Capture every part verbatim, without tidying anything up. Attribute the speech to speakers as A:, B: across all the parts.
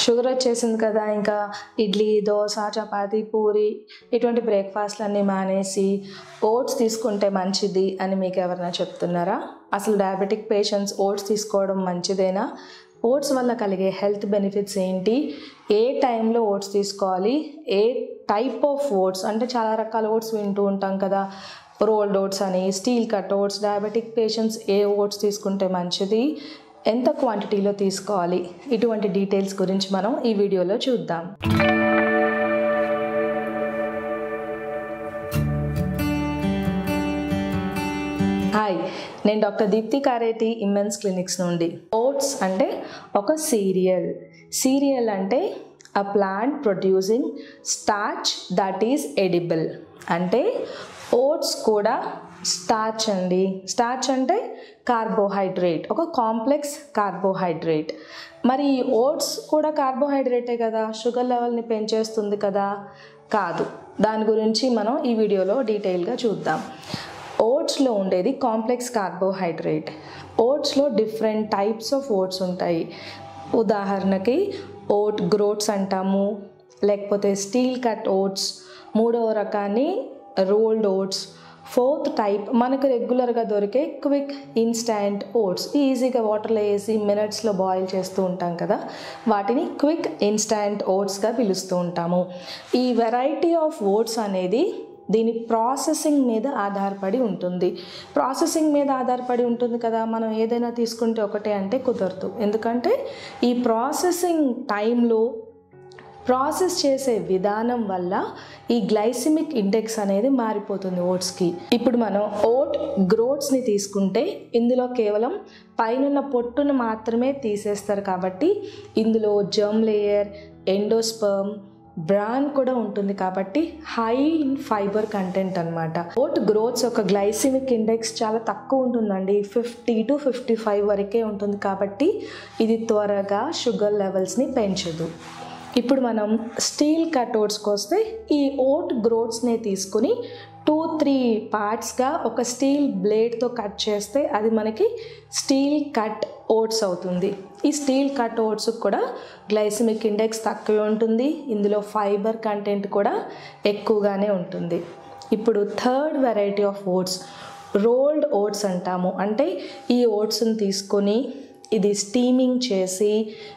A: Sugar వచ్చేసింది కదా, ఇంకా ఇడ్లీ, దోశ, చపాతీ, పూరి ఇటువంటి బ్రేక్ఫాస్ట్లన్నీ మానేసి ఓట్స్ తీసుకుంటే మంచిది అని మీకు ఎవరైనా చెప్తున్నారా? అసలు డయాబెటిక్ పేషెంట్స్ ఓట్స్ తీసుకోవడం మంచిదేనా? ఓట్స్ వల్ల కలిగే హెల్త్ బెనిఫిట్స్ ఏంటి? ఏ టైంలో ఓట్స్ తీసుకోవాలి? ఏ టైప్ ఆఫ్ ఓట్స్, అంటే చాలా రకాల ఓట్స్ వింటూ ఉంటాం కదా, రోల్డ్ ఓట్స్ అని, steel cut oats. Diabetic patients ఏ ఓట్స్ తీసుకుంటే మంచిది, ఎంత క్వాంటిటీలో తీసుకోవాలి, ఇటువంటి డీటెయిల్స్ గురించి మనం ఈ వీడియోలో చూద్దాం. హాయ్, నేను doctor Deepti Kareti, immense clinics నుండి. ఓట్స్ అంటే ఒక సీరియల్. సీరియల్ అంటే a plant producing starch that is edible. అంటే ఓట్స్ కూడా స్టార్చ్ అండి. స్టార్చ్ అంటే కార్బోహైడ్రేట్, ఒక కాంప్లెక్స్ కార్బోహైడ్రేట్. మరి ఓట్స్ కూడా కార్బోహైడ్రేటే కదా, షుగర్ లెవెల్ని పెంచేస్తుంది కదా? కాదు. దాని గురించి మనం ఈ వీడియోలో డీటెయిల్గా చూద్దాం. ఓట్స్లో ఉండేది కాంప్లెక్స్ కార్బోహైడ్రేట్. ఓట్స్లో డిఫరెంట్ టైప్స్ ఆఫ్ ఓట్స్ ఉంటాయి. ఉదాహరణకి ఓట్ గ్రోట్స్ అంటాము, లేకపోతే స్టీల్ కట్ ఓట్స్, మూడవ రకాన్ని రోల్డ్ ఓట్స్, ఫోర్త్ టైప్ మనకు రెగ్యులర్గా దొరికే క్విక్ ఇన్స్టాంట్ ఓట్స్, ఈజీగా వాటర్లో వేసి మినిట్స్లో బాయిల్ చేస్తూ ఉంటాం కదా, వాటిని క్విక్ ఇన్స్టాంట్ ఓట్స్గా పిలుస్తూ ఉంటాము. ఈ వెరైటీ ఆఫ్ ఓట్స్ అనేది దీని ప్రాసెసింగ్ మీద ఆధారపడి ఉంటుంది. ప్రాసెసింగ్ మీద ఆధారపడి ఉంటుంది కదా, మనం ఏదైనా తీసుకుంటే ఒకటే అంటే కుదరదు. ఎందుకంటే ఈ ప్రాసెసింగ్ టైంలో ప్రాసెస్ చేసే విధానం వల్ల ఈ గ్లైసిమిక్ ఇండెక్స్ అనేది మారిపోతుంది ఓట్స్కి. ఇప్పుడు మనం ఓట్ గ్రోట్స్ని తీసుకుంటే ఇందులో కేవలం పైన పొట్టును మాత్రమే తీసేస్తారు కాబట్టి ఇందులో జర్మ్ లేయర్, ఎండోస్పర్మ్, బ్రాన్ కూడా ఉంటుంది కాబట్టి హై ఇన్ ఫైబర్ కంటెంట్ అనమాట. ఓట్ గ్రోత్స్ ఒక గ్లైసిమిక్ ఇండెక్స్ చాలా తక్కువ ఉంటుందండి, ఫిఫ్టీ టు ఫిఫ్టీ ఫైవ్ వరకే ఉంటుంది కాబట్టి ఇది త్వరగా షుగర్ లెవెల్స్ని పెంచదు. ఇప్పుడు మనం స్టీల్ కట్ ఓట్స్కి వస్తే ఈ ఓట్ గ్రోట్స్ని తీసుకుని టూ త్రీ పార్ట్స్గా ఒక స్టీల్ బ్లేడ్తో కట్ చేస్తే అది మనకి స్టీల్ కట్ ఓట్స్ అవుతుంది. ఈ స్టీల్ కట్ ఓట్స్ కూడా గ్లైసిమిక్ ఇండెక్స్ తక్కువ ఉంటుంది, ఇందులో ఫైబర్ కంటెంట్ కూడా ఎక్కువగానే ఉంటుంది. ఇప్పుడు third variety of oats rolled oats అంటాము. అంటే ఈ ఓట్స్ని తీసుకొని ఇది స్టీమింగ్ చేసి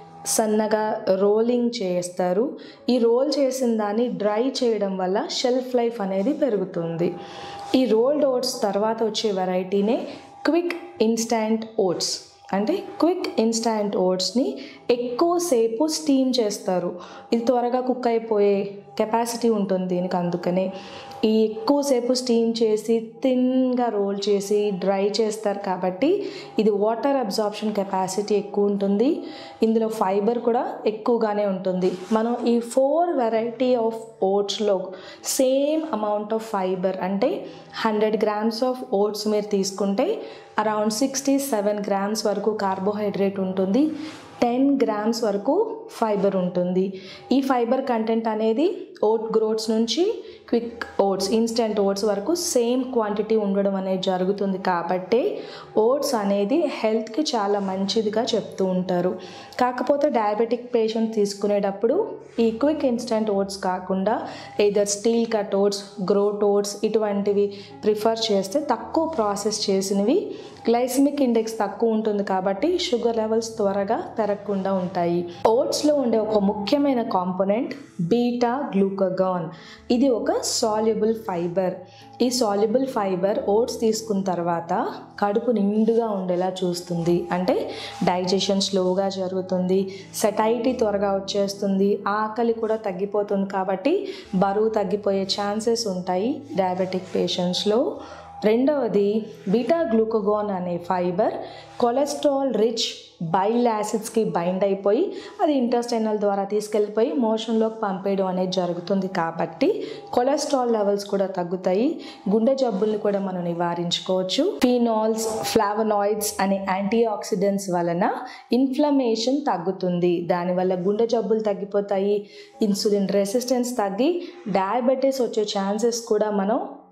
A: సన్నగా రోలింగ్ చేస్తారు. ఈ రోల్ చేసిన దాన్ని డ్రై చేయడం వల్ల షెల్ఫ్ లైఫ్ అనేది పెరుగుతుంది. ఈ రోల్డ్ ఓట్స్ తర్వాత వచ్చే వెరైటీనే క్విక్ ఇన్స్టాంట్ ఓట్స్. అంటే క్విక్ ఇన్స్టాంట్ ఓట్స్ని ఎక్కువసేపు స్టీమ్ చేస్తారు. ఇది త్వరగా కుక్ అయిపోయే కెపాసిటీ ఉంటుంది దీనికి, అందుకనే ఈ ఎక్కువసేపు స్టీమ్ చేసి థిన్గా రోల్ చేసి డ్రై చేస్తారు కాబట్టి ఇది వాటర్ అబ్జార్ప్షన్ కెపాసిటీ ఎక్కువ ఉంటుంది, ఇందులో ఫైబర్ కూడా ఎక్కువగానే ఉంటుంది. మనం ఈ ఫోర్ వెరైటీ ఆఫ్ ఓట్స్లో సేమ్ అమౌంట్ ఆఫ్ ఫైబర్, అంటే హండ్రెడ్ గ్రామ్స్ ఆఫ్ ఓట్స్ మీరు తీసుకుంటే అరౌండ్ సిక్స్టీ సెవెన్ గ్రామ్స్ వరకు కార్బోహైడ్రేట్ ఉంటుంది, టెన్ గ్రామ్స్ వరకు ఫైబర్ ఉంటుంది. ఈ ఫైబర్ కంటెంట్ అనేది ఓట్ గ్రోట్స్ నుంచి క్విక్ ఓట్స్, ఇన్స్టెంట్ ఓట్స్ వరకు సేమ్ క్వాంటిటీ ఉండడం అనేది జరుగుతుంది కాబట్టి ఓట్స్ అనేది హెల్త్కి చాలా మంచిదిగా చెప్తూ ఉంటారు. కాకపోతే డయాబెటిక్ పేషెంట్ తీసుకునేటప్పుడు ఈ క్విక్ ఇన్స్టెంట్ ఓట్స్ కాకుండా either steel cut oats, groat oats ఇటువంటివి ప్రిఫర్ చేస్తే తక్కువ ప్రాసెస్ చేసినవి, గ్లైసిమిక్ ఇండెక్స్ తక్కువ ఉంటుంది కాబట్టి షుగర్ లెవెల్స్ త్వరగా పెరగకుండా ఉంటాయి. ఓట్స్లో ఉండే ఒక ముఖ్యమైన కాంపోనెంట్ బీటా గ్లూకగాన్. ఇది ఒక సాల్యుబుల్ ఫైబర్. ఈ సాల్యుబుల్ ఫైబర్ ఓట్స్ తీసుకున్న తర్వాత కడుపు నిండుగా ఉండేలా చూస్తుంది. అంటే డైజెషన్ స్లోగా జరుగుతుంది, సెటైటీ త్వరగా వచ్చేస్తుంది, ఆకలి కూడా తగ్గిపోతుంది కాబట్టి బరువు తగ్గిపోయే ఛాన్సెస్ ఉంటాయి డయాబెటిక్ పేషెంట్స్లో. రెండవది బీటా గ్లూకగాన్ అనే ఫైబర్ కొలెస్ట్రాల్ రిచ్ బైల్ యాసిడ్స్కి బైండ్ అయిపోయి అది ఇంటెస్టైనల్ ద్వారా తీసుకెళ్ళిపోయి మోషన్లోకి పంపేయడం అనేది జరుగుతుంది కాబట్టి కొలెస్ట్రాల్ లెవెల్స్ కూడా తగ్గుతాయి, గుండె జబ్బుల్ని కూడా మనం నివారించుకోవచ్చు. ఫినాల్స్, ఫ్లావనాయిడ్స్ అనే యాంటీ ఆక్సిడెంట్స్ వలన ఇన్ఫ్లమేషన్ తగ్గుతుంది, దానివల్ల గుండె జబ్బులు తగ్గిపోతాయి, ఇన్సులిన్ రెసిస్టెన్స్ తగ్గి డయాబెటీస్ వచ్చే ఛాన్సెస్ కూడా మనం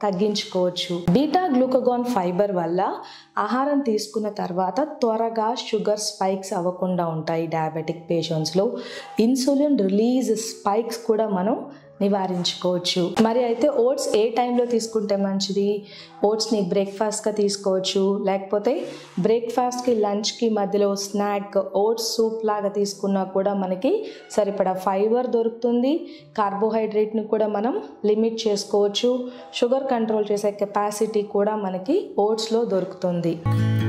A: తగ్గించుకోవచ్చు. బీటా గ్లూకగాన్ ఫైబర్ వల్ల ఆహారం తీసుకున్న తర్వాత త్వరగా షుగర్ స్పైక్స్ అవ్వకుండా ఉంటాయి. డయాబెటిక్ పేషెంట్స్లో ఇన్సులిన్ రిలీజ్ స్పైక్స్ కూడా మనం నివారించుకోవచ్చు. మరి అయితే ఓట్స్ ఏ టైంలో తీసుకుంటే మంచిది? ఓట్స్ని బ్రేక్ఫాస్ట్గా తీసుకోవచ్చు, లేకపోతే బ్రేక్ఫాస్ట్కి లంచ్కి మధ్యలో స్నాక్ ఓట్స్ సూప్ లాగా తీసుకున్నా కూడా మనకి సరిపడా ఫైబర్ దొరుకుతుంది. కార్బోహైడ్రేట్ని కూడా మనం లిమిట్ చేసుకోవచ్చు. షుగర్ కంట్రోల్ చేసే కెపాసిటీ కూడా మనకి ఓట్స్లో దొరుకుతుంది.